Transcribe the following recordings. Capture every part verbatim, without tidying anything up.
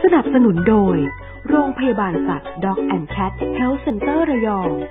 นับสนุนโดยโรงพยาบาลสัตว์ Dog and Cat Health Center ระยอง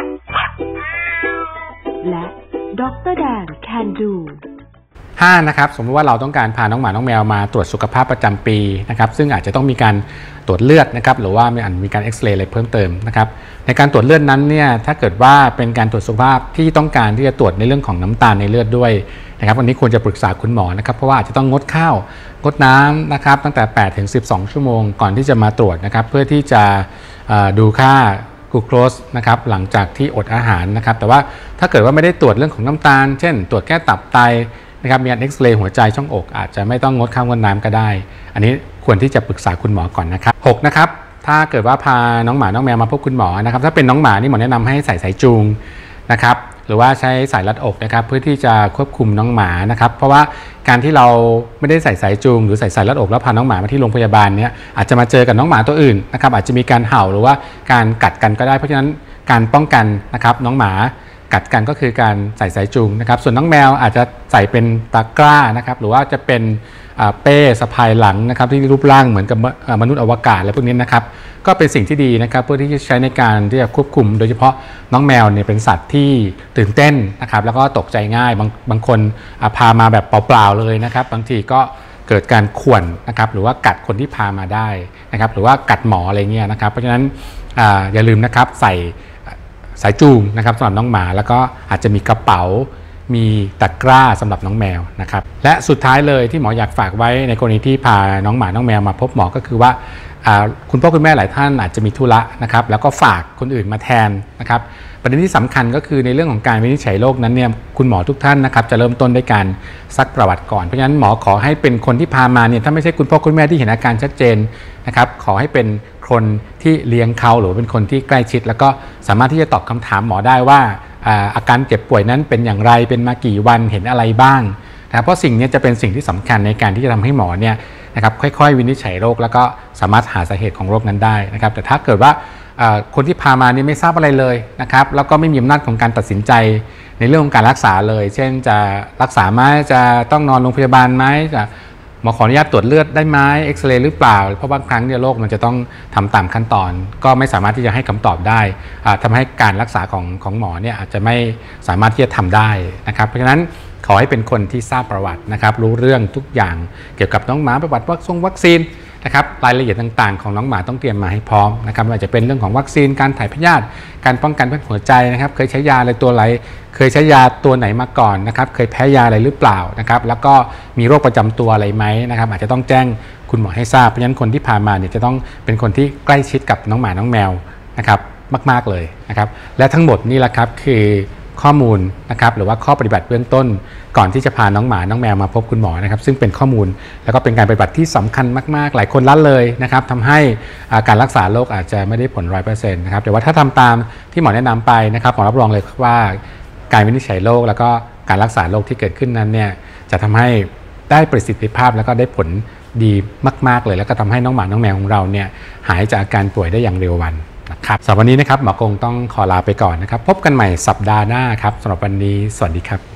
และดร.แดง Can Do ห้านะครับสมมติว่าเราต้องการพาน้องหมาน้องแมวมาตรวจสุขภาพประจำปีนะครับซึ่งอาจจะต้องมีการตรวจเลือดนะครับหรือว่ามีมีการเอ็กซเรย์อะไรเพิ่มเติมนะครับในการตรวจเลือดนั้นเนี่ยถ้าเกิดว่าเป็นการตรวจสุขภาพที่ต้องการที่จะตรวจในเรื่องของน้ำตาลในเลือดด้วยนะครับวันนี้ควรจะปรึกษาคุณหมอนะครับเพราะว่าอาจจะต้องงดข้าวงดน้ำนะครับตั้งแต่แปดถึงสิบสองชั่วโมงก่อนที่จะมาตรวจนะครับเพื่อที่จะดูค่ากลูโคสนะครับหลังจากที่อดอาหารนะครับแต่ว่าถ้าเกิดว่าไม่ได้ตรวจเรื่องของน้ำตาลเช่นตรวจแค่ตับไตนะครับมีการเอ็กซเรย์หัวใจช่องอกอาจจะไม่ต้องงดข้าวงดน้ำก็ได้อันนี้ควรที่จะปรึกษาคุณหมอก่อนนะครับหกนะครับถ้าเกิดว่าพาน้องหมาน้องแมวมาพบคุณหมอนะครับถ้าเป็นน้องหมานี่หมอแนะนำให้ใส่สายจูงนะครับหรือว่าใช้สายรัดอกนะครับเพื่อที่จะควบคุมน้องหมานะครับเพราะว่าการที่เราไม่ได้ใส่สายจูงหรือใส่สายรัดอกแล้วพาน้องหมามาที่โรงพยาบาลเนี้ยอาจจะมาเจอกับน้องหมาตัวอื่นนะครับอาจจะมีการเห่าหรือว่าการกัดกันก็ได้เพราะฉะนั้นการป้องกันนะครับน้องหมากัดกันก็คือการใส่สายจูงนะครับส่วนน้องแมวอาจจะใส่เป็นตะกร้านะครับหรือว่าจะเป็นเป้สะพายหลังนะครับที่รูปร่างเหมือนกับมนุษย์อวกาศอะไรพวกนี้นะครับก็เป็นสิ่งที่ดีนะครับเพื่อที่จะใช้ในการที่จะควบคุมโดยเฉพาะน้องแมวเนี่ยเป็นสัตว์ที่ตื่นเต้นนะครับแล้วก็ตกใจง่ายบางบางคนพามาแบบเปล่าๆเลยนะครับบางทีก็เกิดการข่วนนะครับหรือว่ากัดคนที่พามาได้นะครับหรือว่ากัดหมออะไรเงี้ยนะครับเพราะฉะนั้น อ, อย่าลืมนะครับใส่สายจูงนะครับสำหรับน้องหมาแล้วก็อาจจะมีกระเป๋ามีตะกร้าสำหรับน้องแมวนะครับและสุดท้ายเลยที่หมออยากฝากไว้ในกรณีที่พาน้องหมาน้องแมวมาพบหมอก็คือว่าคุณพ่อคุณแม่หลายท่านอาจจะมีธุระนะครับแล้วก็ฝากคนอื่นมาแทนนะครับประเด็นที่สำคัญก็คือในเรื่องของการวินิจฉัยโรคนั้นเนี่ยคุณหมอทุกท่านนะครับจะเริ่มต้นด้วยการซักประวัติก่อนเพราะฉะนั้นหมอขอให้เป็นคนที่พามาเนี่ยถ้าไม่ใช่คุณพ่อคุณแม่ที่เห็นอาการชัดเจนนะครับขอให้เป็นคนที่เลี้ยงเขาหรือเป็นคนที่ใกล้ชิดแล้วก็สามารถที่จะตอบคำถามหมอได้ว่าอาการเจ็บป่วยนั้นเป็นอย่างไรเป็นมากี่วันเห็นอะไรบ้างนะเพราะสิ่งนี้จะเป็นสิ่งที่สำคัญในการที่จะทำให้หมอเนี่ยนะครับค่อยๆวินิจฉัยโรคแล้วก็สามารถหาสาเหตุของโรคนั้นได้นะครับแต่ถ้าเกิดว่าคนที่พามานี่ไม่ทราบอะไรเลยนะครับแล้วก็ไม่มีอำนาจของการตัดสินใจในเรื่องของการรักษาเลยเช่นจะรักษาไหมจะต้องนอนโรงพยาบาลไหมจะหมอขออนุญาตตรวจเลือดได้ไหมเอ็กซเรย์หรือเปล่าเพราะบางครั้งเนี่ยโรคมันจะต้องทำตามขั้นตอนก็ไม่สามารถที่จะให้คำตอบได้ทำให้การรักษาของของหมอเนี่ยอาจจะไม่สามารถที่จะทำได้นะครับเพราะฉะนั้นขอให้เป็นคนที่ทราบประวัตินะครับรู้เรื่องทุกอย่างเกี่ยวกับน้องหมาประวัติวัคซีนวัคซีนนะครับรายละเอียดต่างๆของน้องหมาต้องเตรียมมาให้พร้อมนะครับไม่ว่าจะเป็นเรื่องของวัคซีนการถ่ายพยาธิการป้องกันโรคหัวใจนะครับเคยใช้ยาอะไรตัวไหนเคยใช้ยาตัวไหนมาก่อนนะครับเคยแพ้ยาอะไรหรือเปล่านะครับแล้วก็มีโรคประจำตัวอะไรไหมนะครับอาจจะต้องแจ้งคุณหมอให้ทราบเพราะฉะนั้นคนที่พามาเนี่ยจะต้องเป็นคนที่ใกล้ชิดกับน้องหมาน้องแมวนะครับมากๆเลยนะครับและทั้งหมดนี่แหละครับคือข้อมูลนะครับหรือว่าข้อปฏิบัติเบื้องต้นก่อนที่จะพาน้องหมาน้องแมวมาพบคุณหมอนะครับซึ่งเป็นข้อมูลแล้วก็เป็นการปฏิบัติที่สำคัญมากๆหลายคนละเลยนะครับทำให้การรักษาโรคอาจจะไม่ได้ผล ร้อยเปอร์เซ็นต์ นะครับแต่ว่าถ้าทำตามที่หมอแนะนำไปนะครับหมอรับรองเลยว่าการวินิจฉัยโรคแล้วก็การรักษาโรคที่เกิดขึ้นนั้นเนี่ยจะทำให้ได้ประสิทธิภาพแล้วก็ได้ผลดีมากๆเลยแล้วก็ทำให้น้องหมาน้องแมวของเราเนี่ยหายจากอาการป่วยได้อย่างเร็ววันนะครับสำหรับวันนี้นะครับหมอคงต้องขอลาไปก่อนนะครับพบกันใหม่สัปดาห์หน้าครับสำหรับวันนี้สวัสดีครับ